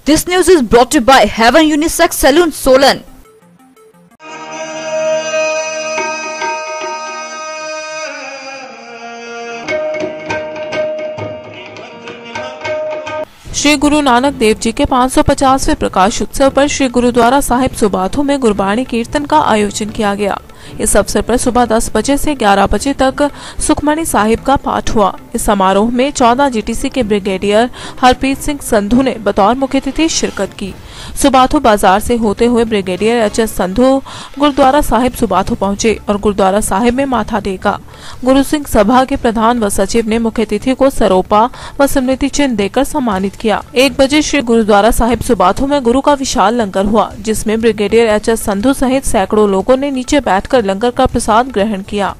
This news is brought to you by Heaven Unisex Saloon, Solan. Shri Guru Nanak Dev ji के 550वें प्रकाश उत्सव पर श्री गुरुद्वारा साहिब सुबाथू में गुरबाणी कीर्तन का आयोजन किया गया। इस अवसर पर सुबह 10 बजे से 11 बजे तक सुखमणी साहिब का पाठ हुआ। इस समारोह में 14 जीटीसी के ब्रिगेडियर हरप्रीत सिंह संधू ने बतौर मुख्य अतिथि शिरकत की। सुबाथू बाजार से होते हुए ब्रिगेडियर एचएस संधू गुरुद्वारा साहिब सुबाथू पहुंचे और गुरुद्वारा साहिब में माथा टेका। गुरु सिंह सभा के प्रधान व सचिव ने मुख्य अतिथि को सरोपा व स्मृति चिन्ह देकर सम्मानित किया। 1 बजे श्री गुरुद्वारा साहिब सुबाथू में गुरु का विशाल लंगर हुआ, जिसमें ब्रिगेडियर एचएस संधू सहित सैकड़ों लोगों ने नीचे बैठकर लंगर का प्रसाद ग्रहण किया।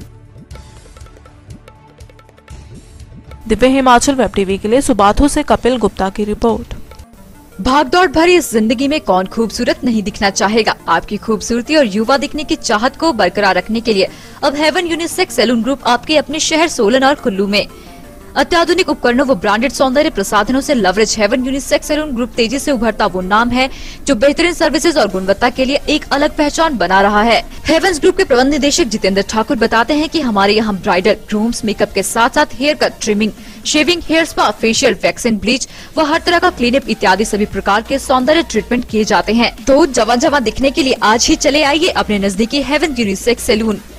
दिव्य हिमाचल वेब टीवी के लिए सुबाथू से कपिल गुप्ता की रिपोर्ट। भागदौड़ भरी इस जिंदगी में कौन खूबसूरत नहीं दिखना चाहेगा। आपकी खूबसूरती और युवा दिखने की चाहत को बरकरार रखने के लिए अब हेवन यूनिसेक्स सैलून ग्रुप आपके अपने शहर सोलन और कुल्लू में अत्याधुनिक उपकरणों व ब्रांडेड सौंदर्य प्रसाधनों से लवरेज हेवन यूनिसेक्स सैलून ग्रुप तेजी से उभरता वो नाम है जो बेहतरीन सर्विसेज और गुणवत्ता के लिए एक अलग पहचान बना रहा है। हेवंस ग्रुप के प्रबंध निदेशक जितेंद्र ठाकुर बताते हैं कि हमारे यहाँ ब्राइडल, ग्रूम्स, मेकअप के साथ साथ hair cut, trimming, shaving, hair spa, facial, waxing, bleach व हर तरह का क्लीनअप इत्यादि सभी प्रकार के सौंदर्य ट्रीटमेंट किए जाते हैं। तो जवान दिखने के लिए आज ही चले आइए अपने नजदीकी हेवन यूनिसेक्स सैलून।